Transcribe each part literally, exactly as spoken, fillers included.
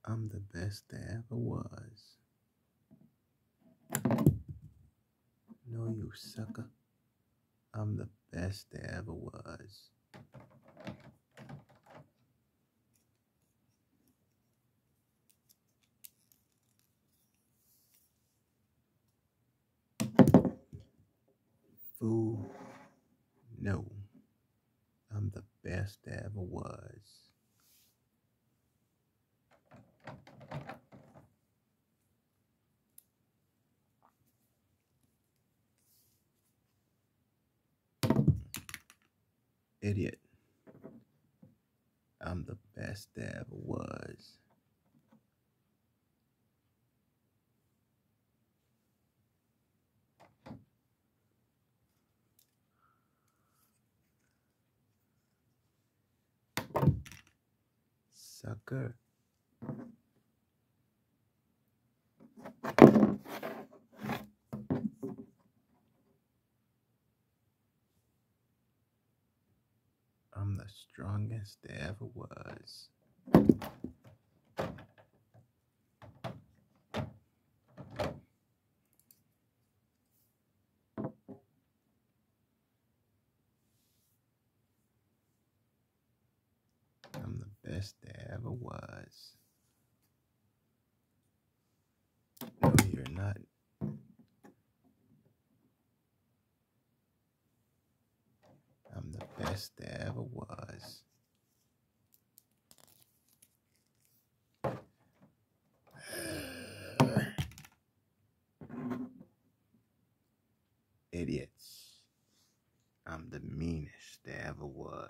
I'm the best there ever was. No, you sucker. I'm the best there ever was. Fool. No, I'm the best there ever was. Idiot. I'm the best there ever was. Sucker. I'm the strongest there ever was. I'm the best there ever was. No, you're not. I'm the best there ever was. Idiots. I'm the meanest there ever was.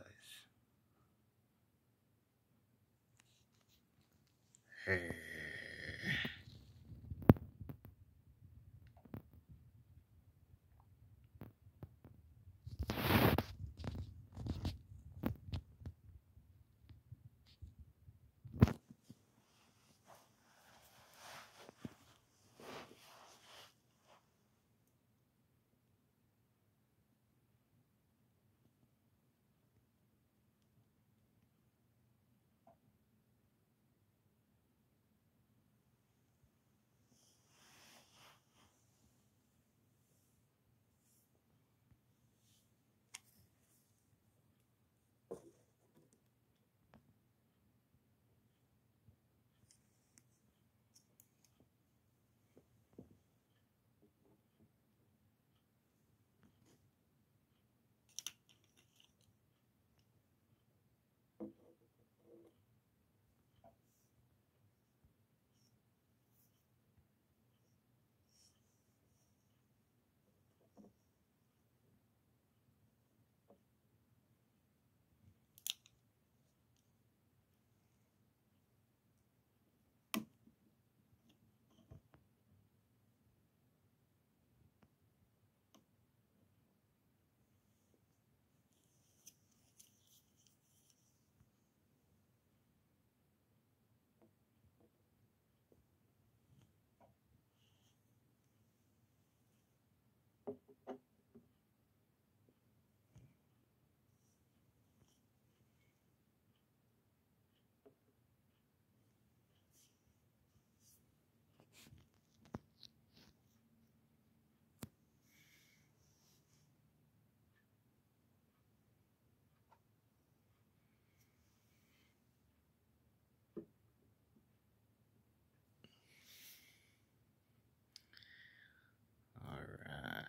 Alright.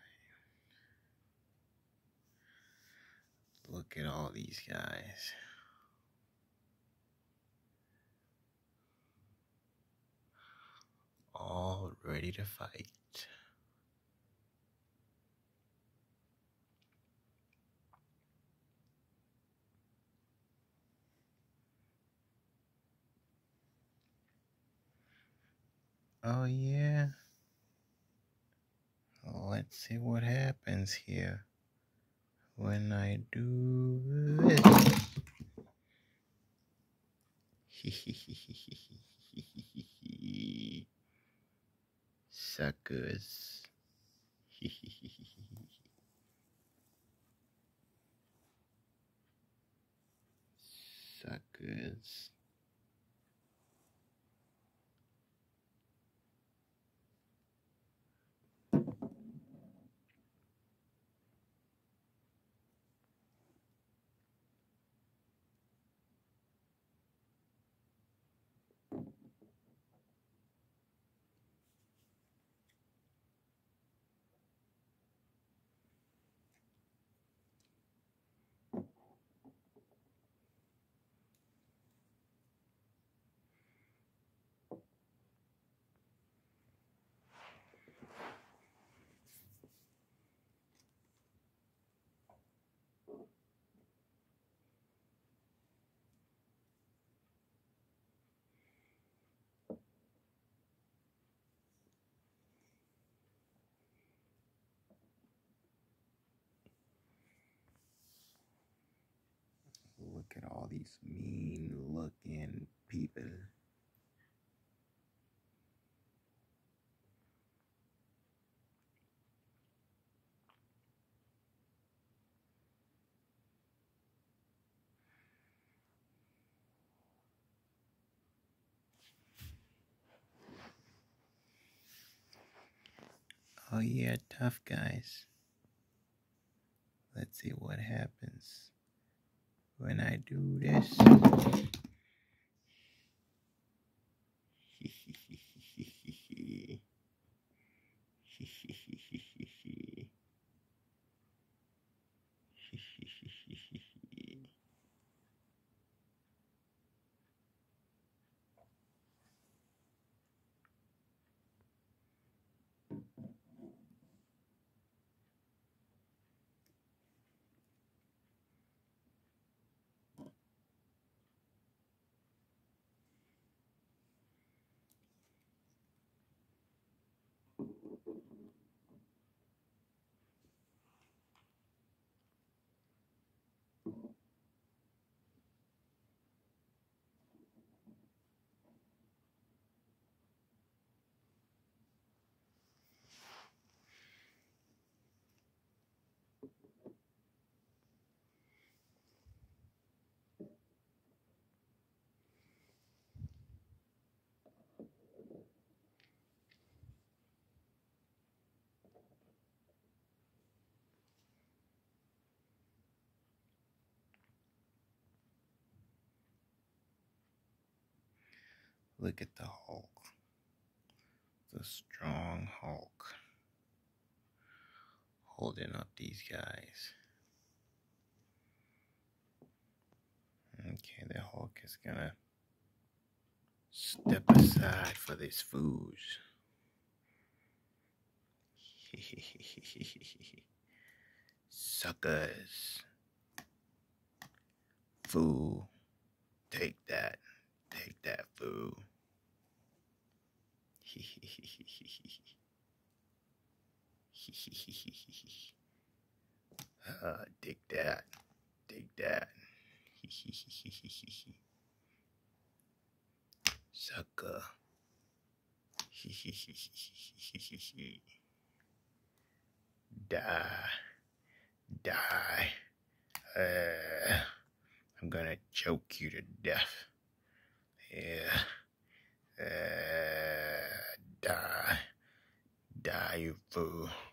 Look at all these guys. All ready to fight. Oh yeah? Let's see what happens here when I do this. Suckers. Suckers. Look at all these mean looking people. Oh yeah, tough guys. Let's see what happens when I do this. Look at the Hulk. The strong Hulk. Holding up these guys. Okay, the Hulk is gonna step aside for this food. Suckers. Fool. Take that. Take that, fool. uh, take that. Take that. Sucker. Die. Die. Uh, I'm gonna choke you to death. Yeah. Uh, die. Die, you fool.